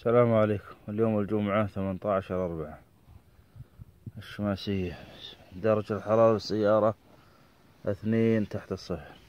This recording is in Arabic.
السلام عليكم. اليوم الجمعة 18/4 الشماسية. درجة الحرارة بالسيارة 2 تحت الصفر.